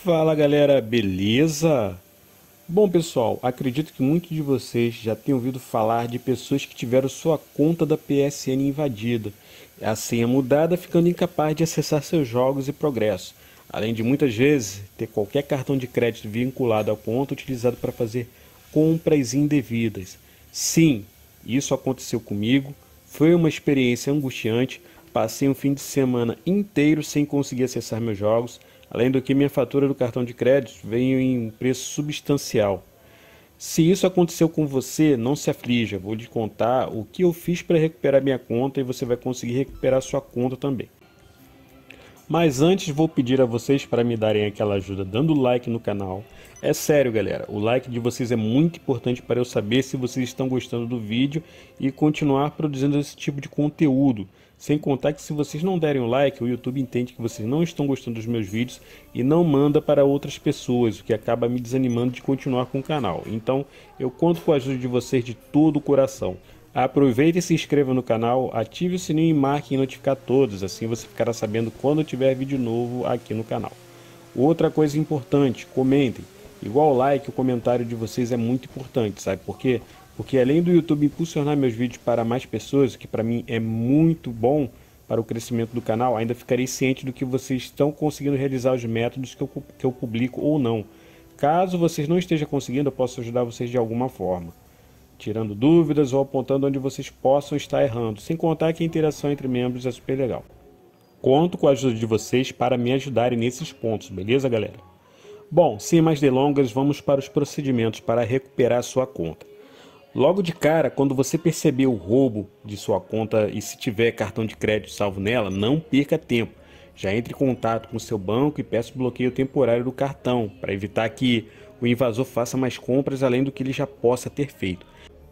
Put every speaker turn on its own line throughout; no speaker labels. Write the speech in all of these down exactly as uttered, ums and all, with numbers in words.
Fala galera, beleza? Bom pessoal, acredito que muitos de vocês já tenham ouvido falar de pessoas que tiveram sua conta da P S N invadida, a senha mudada, ficando incapaz de acessar seus jogos e progresso, além de muitas vezes ter qualquer cartão de crédito vinculado à conta utilizado para fazer compras indevidas. Sim, isso aconteceu comigo, foi uma experiência angustiante, passei um fim de semana inteiro sem conseguir acessar meus jogos. Além do que, minha fatura do cartão de crédito veio em um preço substancial. Se isso aconteceu com você, não se aflija, vou lhe contar o que eu fiz para recuperar minha conta e você vai conseguir recuperar sua conta também. Mas antes vou pedir a vocês para me darem aquela ajuda dando like no canal. É sério galera, o like de vocês é muito importante para eu saber se vocês estão gostando do vídeo e continuar produzindo esse tipo de conteúdo. Sem contar que se vocês não derem o like, o YouTube entende que vocês não estão gostando dos meus vídeos e não manda para outras pessoas, o que acaba me desanimando de continuar com o canal. Então eu conto com a ajuda de vocês de todo o coração. Aproveite e se inscreva no canal, ative o sininho e marque em notificar todos, assim você ficará sabendo quando tiver vídeo novo aqui no canal. Outra coisa importante, comentem. Igual o like, o comentário de vocês é muito importante, sabe por quê? Porque além do YouTube impulsionar meus vídeos para mais pessoas, o que para mim é muito bom para o crescimento do canal, ainda ficarei ciente do que vocês estão conseguindo realizar os métodos que eu, que eu publico ou não. Caso vocês não estejam conseguindo, eu posso ajudar vocês de alguma forma, tirando dúvidas ou apontando onde vocês possam estar errando, sem contar que a interação entre membros é super legal. Conto com a ajuda de vocês para me ajudarem nesses pontos, beleza galera? Bom, sem mais delongas, vamos para os procedimentos para recuperar sua conta. Logo de cara, quando você perceber o roubo de sua conta e se tiver cartão de crédito salvo nela, não perca tempo. Já entre em contato com o seu banco e peça o bloqueio temporário do cartão, para evitar que o invasor faça mais compras além do que ele já possa ter feito.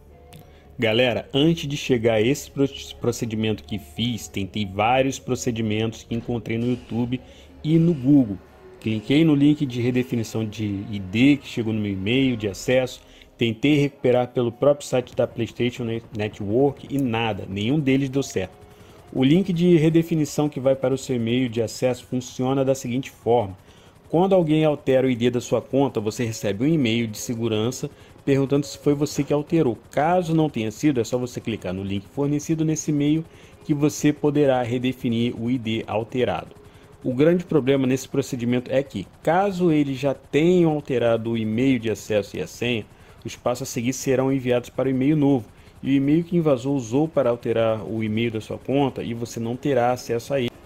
Galera, antes de chegar a esse procedimento que fiz, tentei vários procedimentos que encontrei no YouTube e no Google. Cliquei no link de redefinição de I D que chegou no meu e-mail de acesso. Tentei recuperar pelo próprio site da PlayStation Network e nada, nenhum deles deu certo. O link de redefinição que vai para o seu e-mail de acesso funciona da seguinte forma. Quando alguém altera o I D da sua conta, você recebe um e-mail de segurança perguntando se foi você que alterou. Caso não tenha sido, é só você clicar no link fornecido nesse e-mail que você poderá redefinir o I D alterado. O grande problema nesse procedimento é que, caso eles já tenham alterado o e-mail de acesso e a senha, os passos a seguir serão enviados para o e-mail novo, e o e-mail que o invasor usou para alterar o e-mail da sua conta, e você não terá acesso a ele.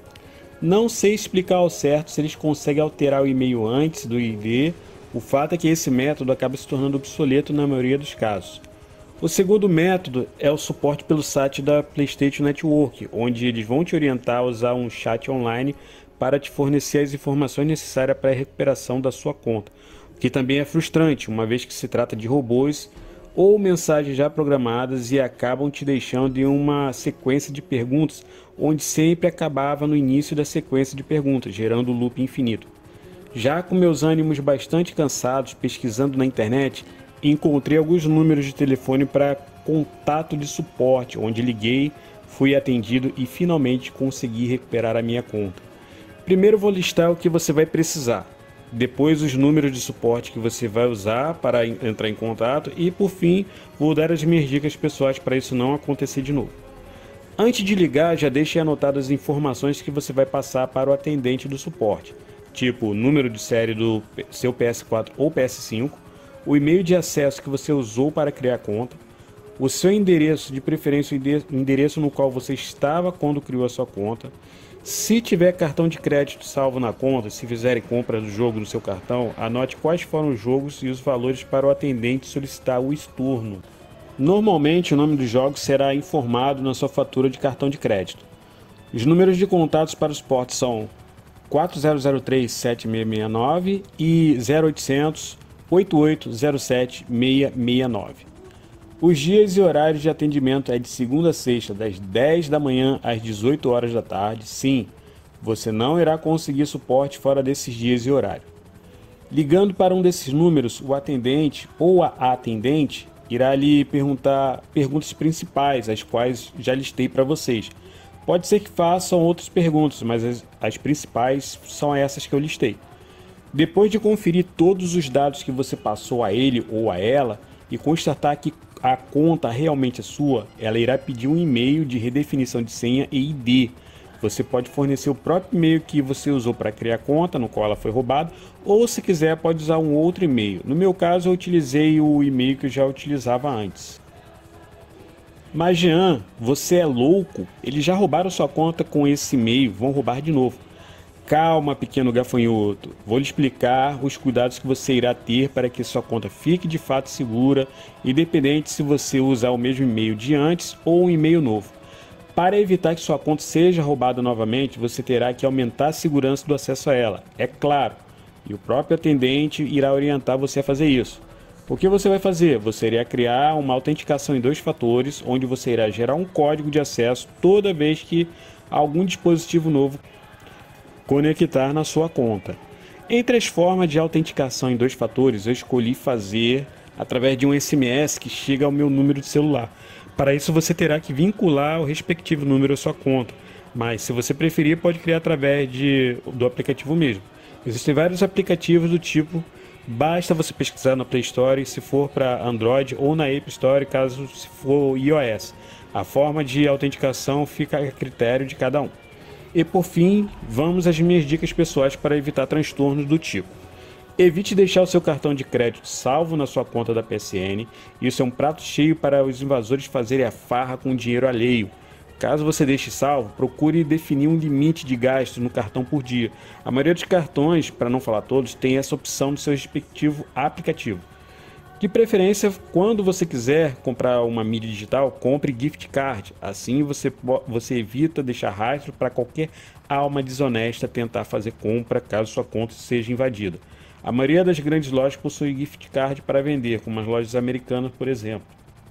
Não sei explicar ao certo se eles conseguem alterar o e-mail antes do I D, o fato é que esse método acaba se tornando obsoleto na maioria dos casos. O segundo método é o suporte pelo site da PlayStation Network, onde eles vão te orientar a usar um chat online para te fornecer as informações necessárias para a recuperação da sua conta. Que também é frustrante, uma vez que se trata de robôs ou mensagens já programadas e acabam te deixando em uma sequência de perguntas, onde sempre acabava no início da sequência de perguntas, gerando um loop infinito. Já com meus ânimos bastante cansados, pesquisando na internet, encontrei alguns números de telefone para contato de suporte, onde liguei, fui atendido e finalmente consegui recuperar a minha conta. Primeiro vou listar o que você vai precisar. Depois os números de suporte que você vai usar para entrar em contato e por fim vou dar as minhas dicas pessoais para isso não acontecer de novo. Antes de ligar, já deixe anotadas as informações que você vai passar para o atendente do suporte, tipo o número de série do seu P S quatro ou P S cinco, o e-mail de acesso que você usou para criar a conta, o seu endereço, de preferência o endereço no qual você estava quando criou a sua conta. Se tiver cartão de crédito salvo na conta, se fizerem compra do jogo no seu cartão, anote quais foram os jogos e os valores para o atendente solicitar o estorno. Normalmente o nome dos jogos será informado na sua fatura de cartão de crédito. Os números de contatos para os portes são quatro zero zero três sete seis seis nove e zero oitocentos oito oito zero sete seis seis nove. Os dias e horários de atendimento é de segunda a sexta, das dez da manhã às dezoito horas da tarde. Sim, você não irá conseguir suporte fora desses dias e horário. Ligando para um desses números, o atendente ou a atendente irá lhe perguntar perguntas principais, as quais já listei para vocês. Pode ser que façam outras perguntas, mas as, as principais são essas que eu listei. Depois de conferir todos os dados que você passou a ele ou a ela e constatar que a conta realmente é sua, ela irá pedir um e-mail de redefinição de senha e I D. Você pode fornecer o próprio e-mail que você usou para criar a conta, no qual ela foi roubada, ou se quiser pode usar um outro e-mail. No meu caso eu utilizei o e-mail que eu já utilizava antes. Mas Jean, você é louco? Eles já roubaram sua conta com esse e-mail, vão roubar de novo. Calma, pequeno gafanhoto. Vou lhe explicar os cuidados que você irá ter para que sua conta fique de fato segura, independente se você usar o mesmo e-mail de antes ou um e-mail novo. Para evitar que sua conta seja roubada novamente, você terá que aumentar a segurança do acesso a ela, é claro. E o próprio atendente irá orientar você a fazer isso. O que você vai fazer? Você irá criar uma autenticação em dois fatores, onde você irá gerar um código de acesso toda vez que algum dispositivo novo conectar na sua conta. Entre as formas de autenticação em dois fatores, eu escolhi fazer através de um S M S que chega ao meu número de celular. Para isso você terá que vincular o respectivo número à sua conta, mas se você preferir pode criar através de, do aplicativo mesmo. Existem vários aplicativos do tipo, basta você pesquisar na Play Store se for para Android ou na App Store caso se for iOS. A forma de autenticação fica a critério de cada um. E por fim, vamos às minhas dicas pessoais para evitar transtornos do tipo. Evite deixar o seu cartão de crédito salvo na sua conta da P S N, isso é um prato cheio para os invasores fazerem a farra com dinheiro alheio. Caso você deixe salvo, procure definir um limite de gastos no cartão por dia. A maioria dos cartões, para não falar todos, tem essa opção no seu respectivo aplicativo. De preferência, quando você quiser comprar uma mídia digital, compre gift card. Assim você, você evita deixar rastro para qualquer alma desonesta tentar fazer compra caso sua conta seja invadida. A maioria das grandes lojas possui gift card para vender, como as lojas americanas, por exemplo.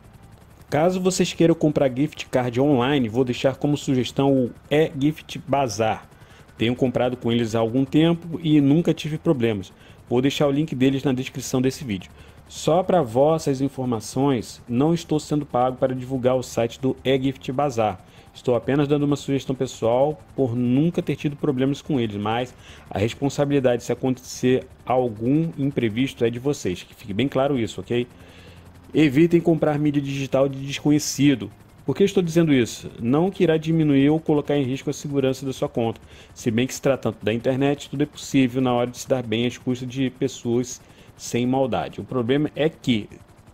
Caso vocês queiram comprar gift card online, vou deixar como sugestão o eGift Bazaar. Tenho comprado com eles há algum tempo e nunca tive problemas. Vou deixar o link deles na descrição desse vídeo. Só para vossas informações, não estou sendo pago para divulgar o site do eGift Bazaar. Estou apenas dando uma sugestão pessoal por nunca ter tido problemas com eles, mas a responsabilidade se acontecer algum imprevisto é de vocês, que fique bem claro isso, ok? Evitem comprar mídia digital de desconhecido. Por que estou dizendo isso? Não que irá diminuir ou colocar em risco a segurança da sua conta, se bem que se tratando da internet, tudo é possível na hora de se dar bem às custas de pessoas sem maldade. O problema é que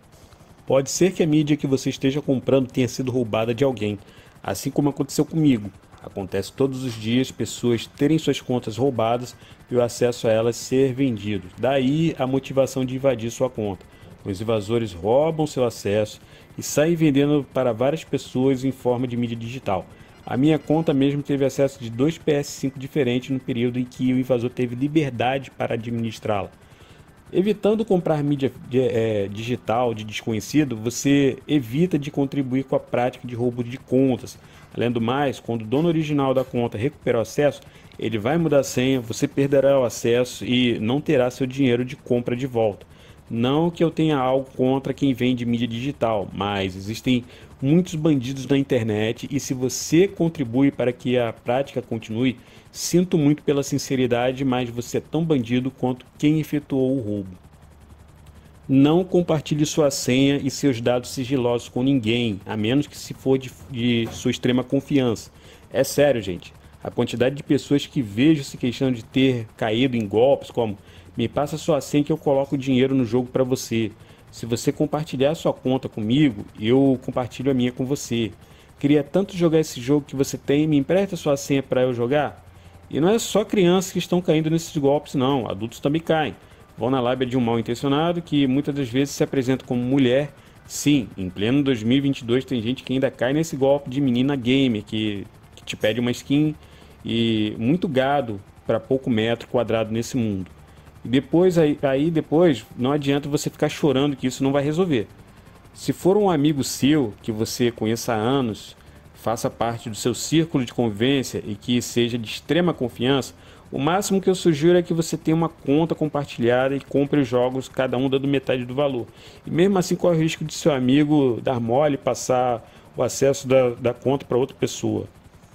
pode ser que a mídia que você esteja comprando tenha sido roubada de alguém, assim como aconteceu comigo. Acontece todos os dias pessoas terem suas contas roubadas e o acesso a elas ser vendido. Daí a motivação de invadir sua conta. Os invasores roubam seu acesso e saem vendendo para várias pessoas em forma de mídia digital. A minha conta mesmo teve acesso de dois P S cinco diferentes no período em que o invasor teve liberdade para administrá-la. Evitando comprar mídia de, é, digital de desconhecido, você evita de contribuir com a prática de roubo de contas. Além do mais, quando o dono original da conta recuperar o acesso, ele vai mudar a senha, você perderá o acesso e não terá seu dinheiro de compra de volta. Não que eu tenha algo contra quem vende mídia digital, mas existem muitos bandidos na internet e se você contribui para que a prática continue, sinto muito pela sinceridade, mas você é tão bandido quanto quem efetuou o roubo. Não compartilhe sua senha e seus dados sigilosos com ninguém, a menos que se for de, de sua extrema confiança. É sério, gente. A quantidade de pessoas que vejo se queixando de ter caído em golpes como me passa sua senha que eu coloco dinheiro no jogo para você. Se você compartilhar sua conta comigo, eu compartilho a minha com você. Queria tanto jogar esse jogo que você tem, me empresta sua senha para eu jogar? E não é só crianças que estão caindo nesses golpes não, adultos também caem. Vão na lábia de um mal intencionado que muitas das vezes se apresenta como mulher. Sim, em pleno dois mil e vinte e dois tem gente que ainda cai nesse golpe de menina gamer que, que te pede uma skin e muito gado para pouco metro quadrado nesse mundo. E depois, aí, aí depois, não adianta você ficar chorando que isso não vai resolver. Se for um amigo seu, que você conheça há anos, faça parte do seu círculo de convivência e que seja de extrema confiança, o máximo que eu sugiro é que você tenha uma conta compartilhada e compre os jogos, cada um dando metade do valor. E mesmo assim corre o risco de seu amigo dar mole e passar o acesso da, da conta para outra pessoa.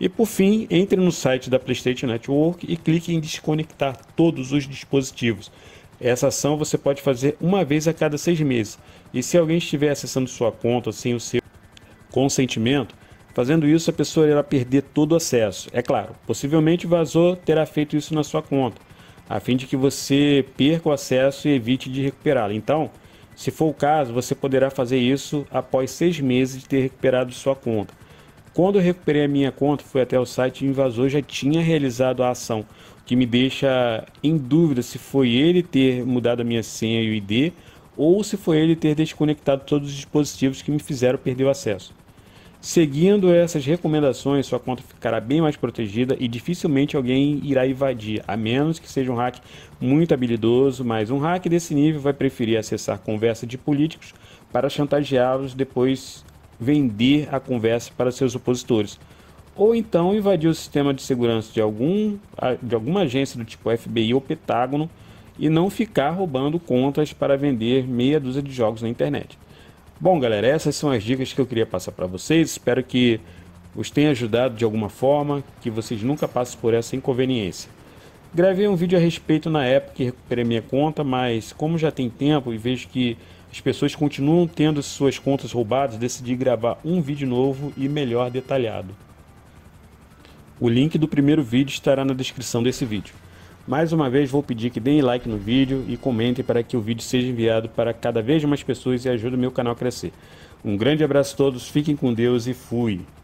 E por fim, entre no site da PlayStation Network e clique em desconectar todos os dispositivos. Essa ação você pode fazer uma vez a cada seis meses. E se alguém estiver acessando sua conta sem o seu consentimento, fazendo isso a pessoa irá perder todo o acesso. É claro, possivelmente o invasor terá feito isso na sua conta, a fim de que você perca o acesso e evite de recuperá-lo. Então, se for o caso, você poderá fazer isso após seis meses de ter recuperado sua conta. Quando eu recuperei a minha conta, fui até o site e o invasor já tinha realizado a ação, o que me deixa em dúvida se foi ele ter mudado a minha senha e o I D ou se foi ele ter desconectado todos os dispositivos que me fizeram perder o acesso. Seguindo essas recomendações, sua conta ficará bem mais protegida e dificilmente alguém irá invadir, a menos que seja um hack muito habilidoso, mas um hack desse nível vai preferir acessar conversa de políticos para chantageá-los, depois vender a conversa para seus opositores, ou então invadir o sistema de segurança de, algum, de alguma agência do tipo F B I ou Pentágono e não ficar roubando contas para vender meia dúzia de jogos na internet. Bom, galera, essas são as dicas que eu queria passar para vocês. Espero que os tenha ajudado de alguma forma, que vocês nunca passem por essa inconveniência. Gravei um vídeo a respeito na época que recuperei minha conta, mas como já tem tempo e vejo que as pessoas continuam tendo suas contas roubadas, decidi gravar um vídeo novo e melhor detalhado. O link do primeiro vídeo estará na descrição desse vídeo. Mais uma vez vou pedir que deem like no vídeo e comentem para que o vídeo seja enviado para cada vez mais pessoas e ajude o meu canal a crescer. Um grande abraço a todos, fiquem com Deus e fui!